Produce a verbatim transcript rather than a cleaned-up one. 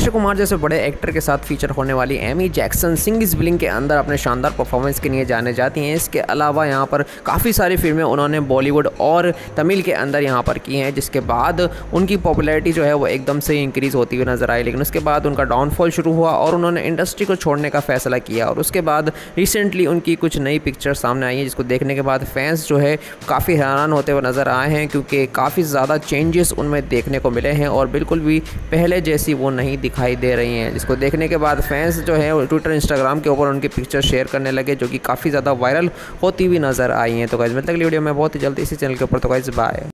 अक्षय कुमार जैसे बड़े एक्टर के साथ फीचर होने वाली एमी जैक्सन सिंह इस फिल्म के अंदर अपने शानदार परफॉर्मेंस के लिए जाने जाती हैं। इसके अलावा यहाँ पर काफ़ी सारी फिल्में उन्होंने बॉलीवुड और तमिल के अंदर यहाँ पर की हैं, जिसके बाद उनकी पॉपुलैरिटी जो है वो एकदम से इंक्रीज़ होती हुई नजर आई। लेकिन उसके बाद उनका डाउनफॉल शुरू हुआ और उन्होंने इंडस्ट्री को छोड़ने का फैसला किया और उसके बाद रिसेंटली उनकी कुछ नई पिक्चर सामने आई हैं, जिसको देखने के बाद फैंस जो है काफ़ी हैरान होते हुए नज़र आए हैं, क्योंकि काफ़ी ज़्यादा चेंजेस उनमें देखने को मिले हैं और बिल्कुल भी पहले जैसी वो नहीं दिखाई दे रही हैं। जिसको देखने के बाद फैंस जो है ट्विटर इंस्टाग्राम के ऊपर उनकी पिक्चर शेयर करने लगे, जो कि काफ़ी ज़्यादा वायरल होती हुई नज़र आई हैं। तो गाइस मिलते हैं अगली वीडियो में बहुत ही जल्दी इसी चैनल के ऊपर। तो गाइस बाय।